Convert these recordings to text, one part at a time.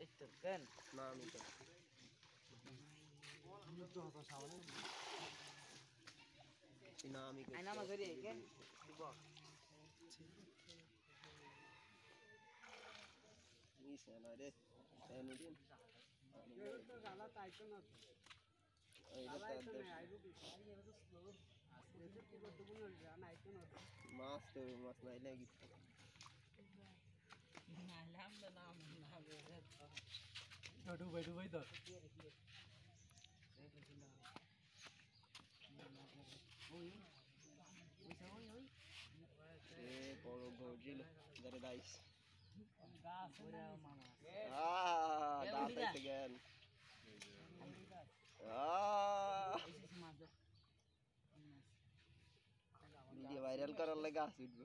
itu kan নাম এটা Tsunami aina mas dari kan di bawah Bisa lah deh. Saya nudin. Mas tuh mas naik lagi. Dubai Dubai tuh. Polo gojil dari dice. Ya, Gas udah. again. Video viral করার লাগে গাছ উঠবে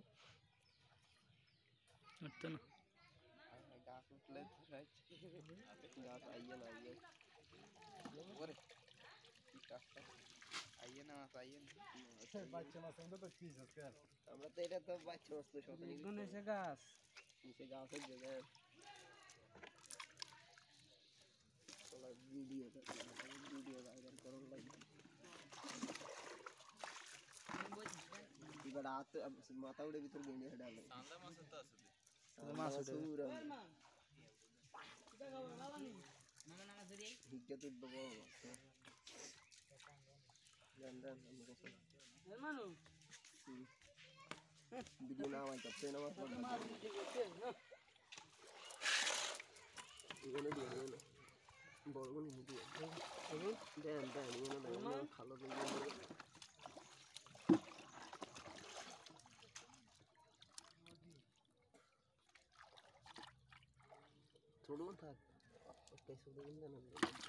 উঠতো না গাছ উঠলে গাছ আইয়ে না আইয়ে ওরে কি কাজটা আইয়ে না মাছ আইয়ে না বাচ্চা মাছ আমরা তো কি সরকার আমরা তো এটা তো বাচ্চা মাছ তো সব গুণ এসে গাছ নিচে গাছের জায়গায় চলা ভিডিও ভাইরাল করার লাগে এবার হাত মাথা উড়ে ভিতর গেঁড়ে হেডালে সান্দা মাছ তো আছে মাছ উঠে mama nama dari হিজ্ঞা তো বাবা জান জান আমি কথা hermano ভিডিও না হয় তবে না মাছ এগুলো দিয়ে এগুলো বড় বড় ভিডিও দেন দেন এগুলো দেন ভালো লাগে छोड़ो था कैसे देंगे ना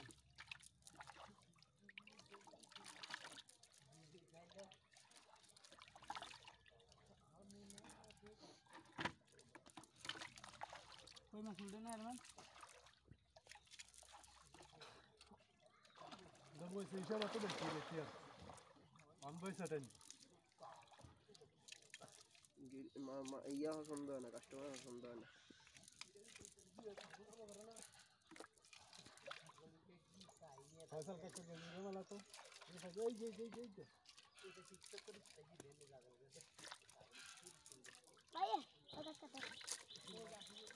कोई माछ उठे ना herman Dubai se hizo bato দেখি দেখি অনবয় সাটেন ইয়া পছন্দ হয় না কাস্টমার পছন্দ হয় না ফয়সাল কাছে গেলে মালা তো এই যে Vaya, otra cosa.